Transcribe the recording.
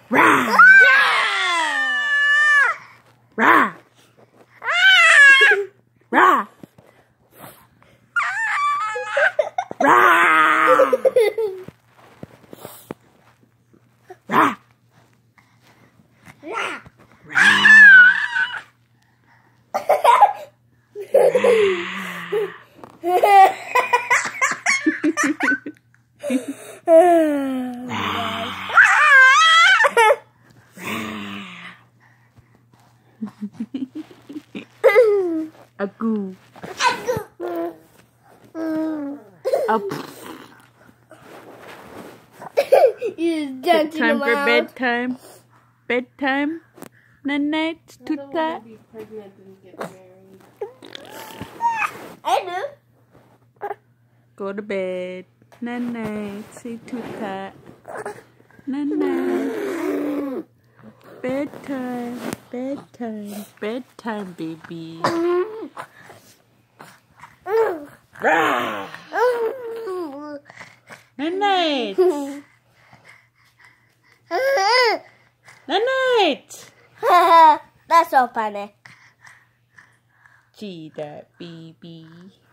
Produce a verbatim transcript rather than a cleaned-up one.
Rah! Rah! Rah! Rah! Rah! Aku. Up. He's dancing Time for around. bedtime. Bedtime. Night night. Tuta. I do. Go to bed. Night night. Say tuta. Night night. Bedtime. Bedtime. Bedtime, baby. Night night. Night night. That's so funny. Gee, that baby.